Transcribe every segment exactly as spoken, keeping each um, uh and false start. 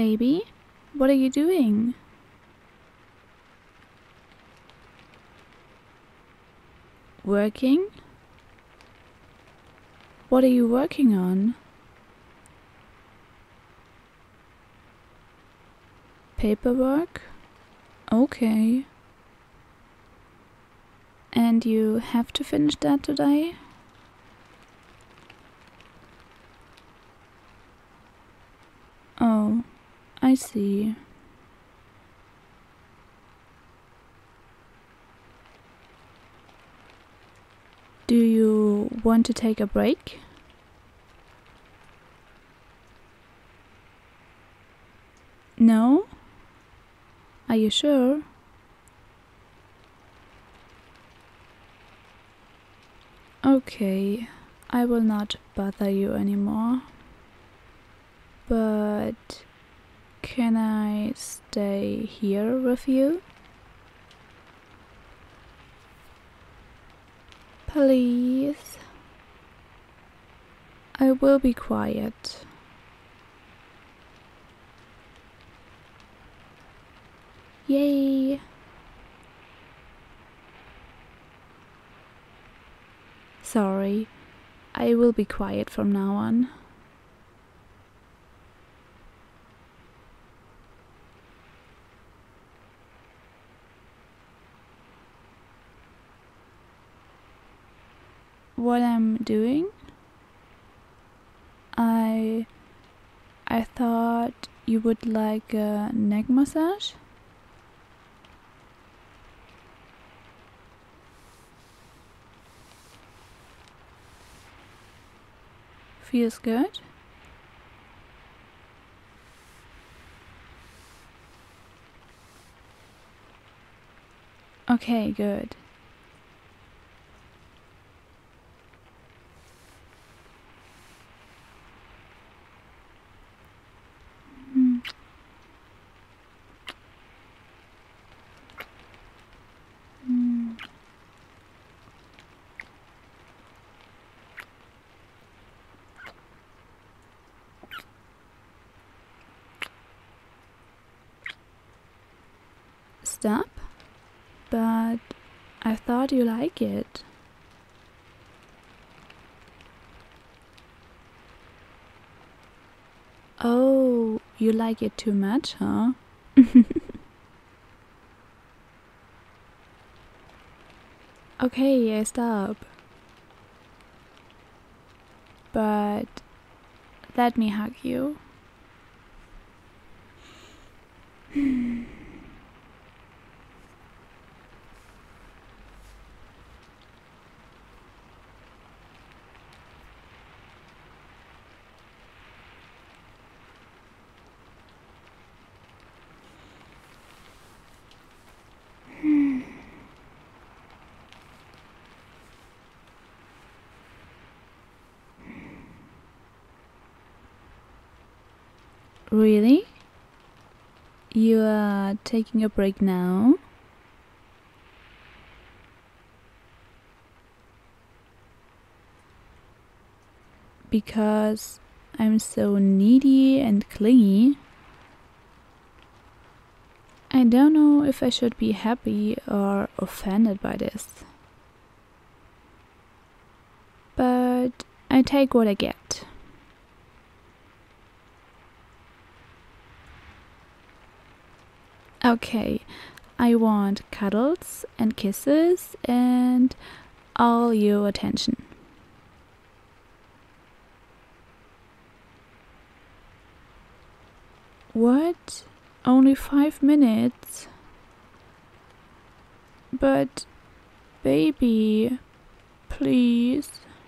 Baby, what are you doing? Working? What are you working on? Paperwork? Okay. And you have to finish that today? Oh, I see. Do you want to take a break? No? Are you sure? Okay, I will not bother you anymore. But can I stay here with you? Please. I will be quiet. Yay! Sorry, I will be quiet from now on. What I'm doing? I I thought you would like a neck massage? Feels good? Okay, good. Mm. Mm. Stop? But I thought you like it. Oh, you like it too much, huh? Okay, I stop. But let me hug you. Really? You are taking a break now? Because I'm so needy and clingy. I don't know if I should be happy or offended by this. But I take what I get. Okay, I want cuddles and kisses and all your attention. What? Only five minutes? But, baby, please.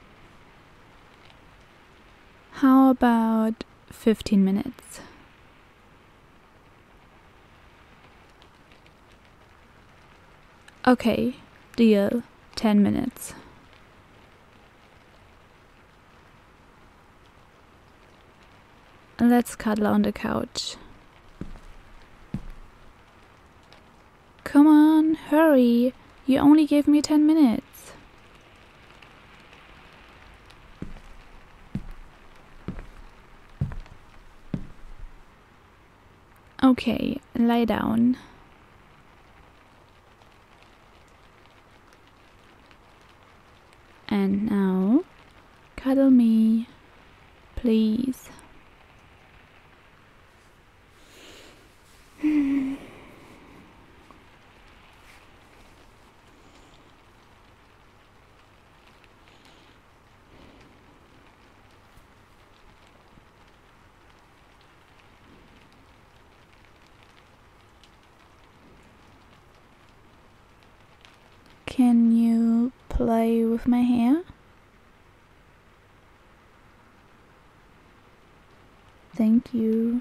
How about fifteen minutes? Okay, deal. ten minutes. Let's cuddle on the couch. Come on, hurry. You only gave me ten minutes. Okay, lie down. And now, cuddle me, please. Can you play with my hair? Thank you.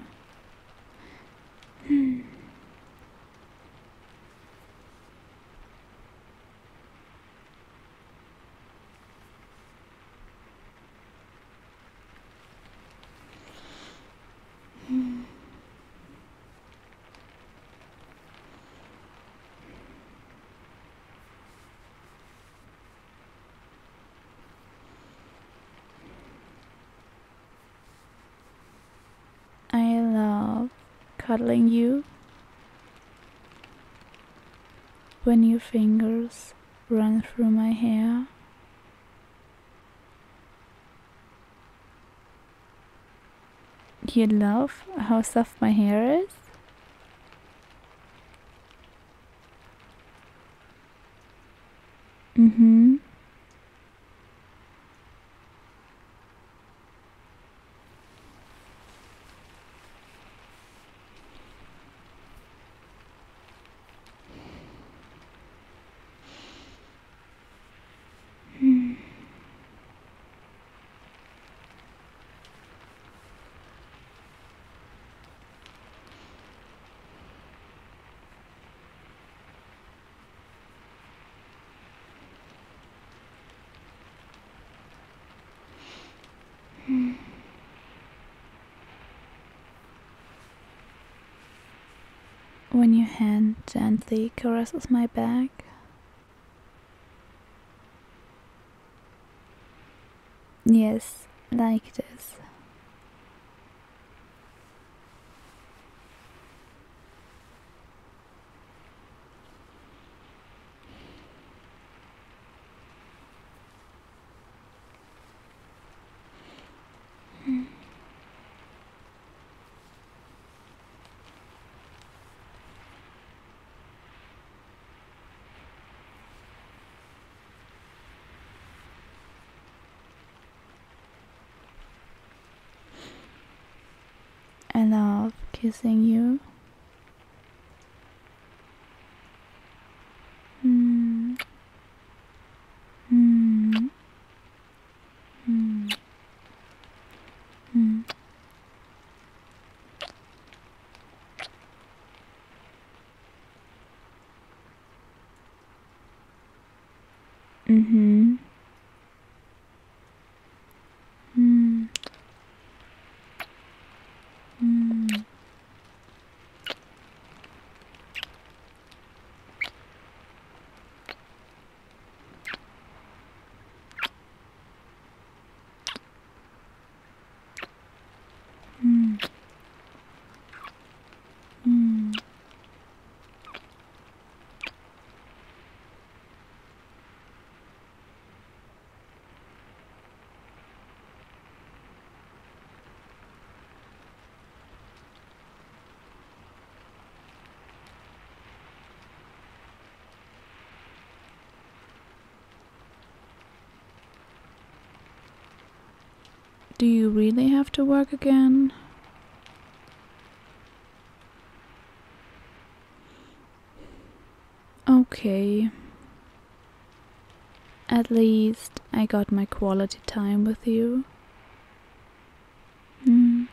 I love cuddling you when your fingers run through my hair. You love how soft my hair is? Mm-hmm. When your hand gently caresses my back. Yes, like this. I love kissing you. Mm. Mm. Mm. Mm. Mm-hmm. Mm. Mm. Mm. Mm. Do you really have to work again? Okay. At least I got my quality time with you. Mm.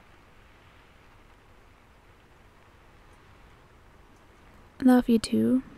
Love you too.